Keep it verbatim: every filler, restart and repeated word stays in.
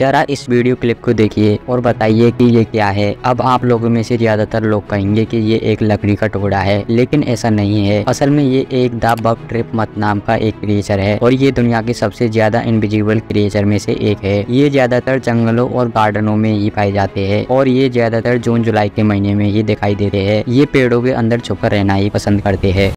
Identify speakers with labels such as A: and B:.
A: जरा इस video clip को देखिए और बताइए कि ये क्या है। अब आप लोगों में से ज्यादातर लोग कहेंगे कि ये एक लकड़ी का टुकड़ा है, लेकिन ऐसा नहीं है। असल में ये एक द बग ट्रिपमथ नाम का एक क्रिएचर है और ये दुनिया के सबसे ज्यादा इनविजिबल क्रिएचर में से एक है। ये ज्यादातर जंगलों और गार्डनों में ही पाए जाते हैं और ये ज्यादातर जून जुलाई के महीने में ही दिखाई देते हैं। ये पेड़ों के अंदर छुपकर रहना ही पसंद करते हैं।